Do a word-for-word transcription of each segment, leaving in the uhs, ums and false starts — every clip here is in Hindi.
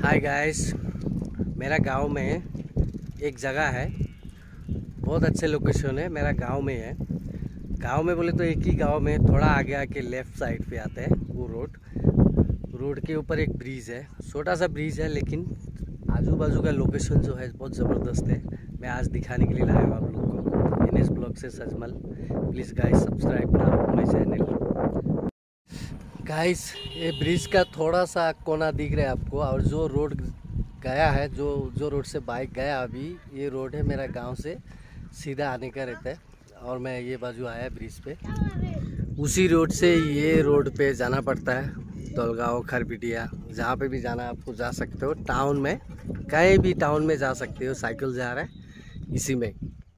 हाय गाइस, मेरा गांव में एक जगह है, बहुत अच्छे लोकेशन है। मेरा गांव में है। गांव में बोले तो एक ही गांव में थोड़ा आगे आके लेफ़्ट साइड पे आता है वो रोड। रोड के ऊपर एक ब्रिज है, छोटा सा ब्रिज है, लेकिन आजू बाजू का लोकेशन जो है बहुत ज़बरदस्त है। मैं आज दिखाने के लिए लाया हूँ आप लोग को। एन एस ब्लॉग से सजमल। Please guys subscribe now my channel. Guys, ये ब्रिज का थोड़ा सा कोना दिख रहा है आपको, और जो रोड गया है, जो जो रोड से बाइक गया अभी, ये रोड है मेरा गांव से सीधा आने का रहता है। और मैं ये बाजू आया ब्रिज पे, उसी रोड से ये रोड पे जाना पड़ता है। दौलगांव, खरपिटिया, जहाँ पे भी जाना आपको जा सकते हो। टाउन में कहीं भी टाउन में जा सकते हो। साइकिल जा रहा है इसी में।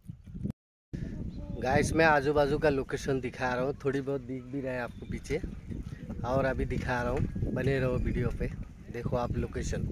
गाइस, मैं आजू बाजू का लोकेशन दिखा रहा हूँ, थोड़ी बहुत दिख भी रहा है आपको पीछे, और अभी दिखा रहा हूँ। बने रहो वीडियो पे, देखो आप लोकेशन।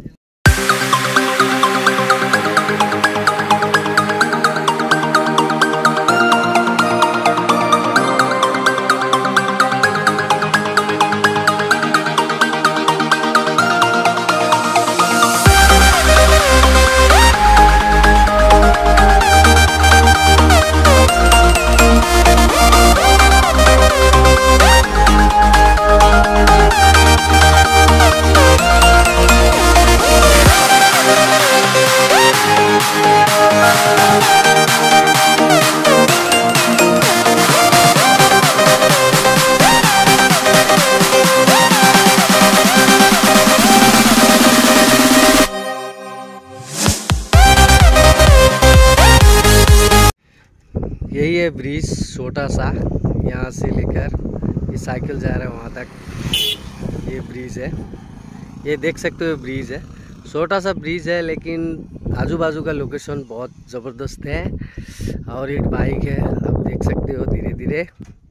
यही है ब्रिज, छोटा सा, यहाँ से लेकर ये साइकिल जा रहा है वहाँ तक। ये ब्रिज है, ये देख सकते हो ब्रिज है, छोटा सा ब्रिज है, लेकिन आजू बाजू का लोकेशन बहुत ज़बरदस्त है। और एक बाइक है, आप देख सकते हो धीरे धीरे।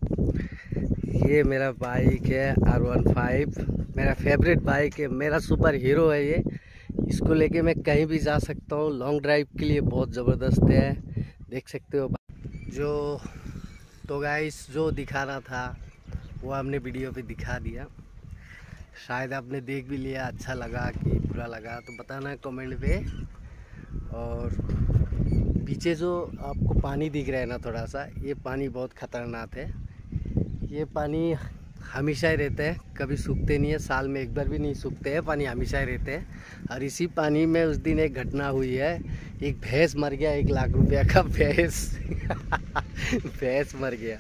ये मेरा बाइक है आर वन फाइव, मेरा फेवरेट बाइक है, मेरा सुपर हीरो है ये। इसको लेके मैं कहीं भी जा सकता हूँ। लॉन्ग ड्राइव के लिए बहुत ज़बरदस्त है, देख सकते हो। जो तो गाइस, जो दिखाना था वो हमने वीडियो पे दिखा दिया। शायद आपने देख भी लिया, अच्छा लगा कि बुरा लगा तो बताना कमेंट पे। और पीछे जो आपको पानी दिख रहा है ना थोड़ा सा, ये पानी बहुत ख़तरनाक है। ये पानी हमेशा ही रहता है, कभी सूखते नहीं है, साल में एक बार भी नहीं सूखते हैं, पानी हमेशा ही रहते हैं। और इसी पानी में उस दिन एक घटना हुई है, एक भैंस मर गया, एक लाख रुपया का भैंस भैंस मर गया।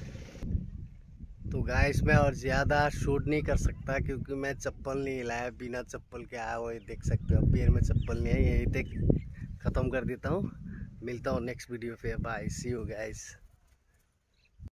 तो गाइस, मैं और ज़्यादा शूट नहीं कर सकता क्योंकि मैं चप्पल नहीं लाया, बिना चप्पल के आया हुआ, देख सकते हो पैर में चप्पल नहीं है। यही तक ख़त्म कर देता हूँ, मिलता हूँ नेक्स्ट वीडियो पे। Bye, see you guys.